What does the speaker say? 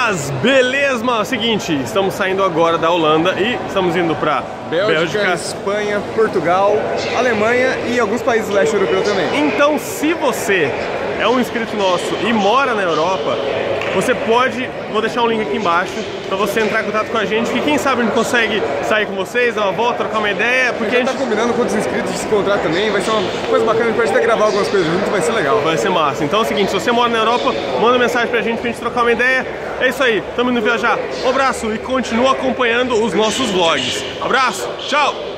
Caras, beleza, mano? Seguinte, estamos saindo agora da Holanda e estamos indo pra Bélgica, Espanha, Portugal, Alemanha e alguns países do leste europeu também. Então, se você é um inscrito nosso e mora na Europa, você pode, vou deixar um link aqui embaixo pra você entrar em contato com a gente, que quem sabe a gente consegue sair com vocês, dar uma volta, trocar uma ideia, porque a gente tá combinando com os inscritos de se encontrar também, vai ser uma coisa bacana, a gente pode até gravar algumas coisas junto, vai ser legal. Vai ser massa. Então é o seguinte, se você mora na Europa, manda mensagem pra gente trocar uma ideia. É isso aí, tamo indo viajar. Um abraço e continua acompanhando os nossos vlogs. Abraço, tchau!